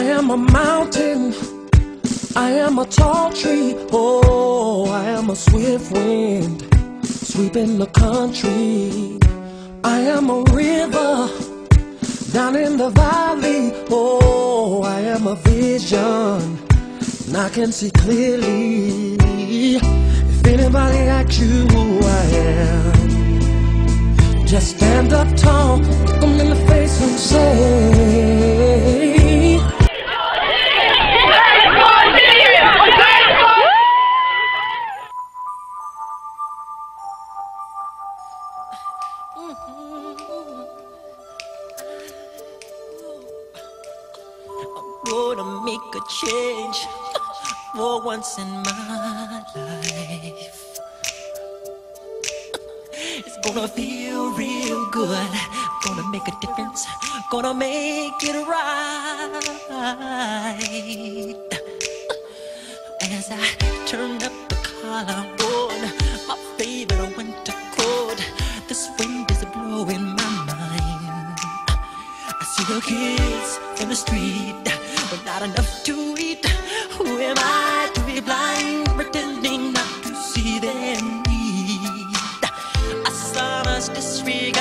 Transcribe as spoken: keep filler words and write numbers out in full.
am a mountain, I am a tall tree, oh, I am a swift wind, sweeping the country. I am a river, down in the valley, oh, I am a vision, and I can see clearly. If anybody asks you who I am, just stand up tall, look them in the face and say, I'm gonna make a change for once in my life. It's gonna feel real good. Gonna make a difference. Gonna make it right. As I turn up the collar on my favorite winter coat, this wind is blowing my mind. I see the kids in the street, but not enough to eat. Who am I to be blind, pretending not to see their need? I saw us disregard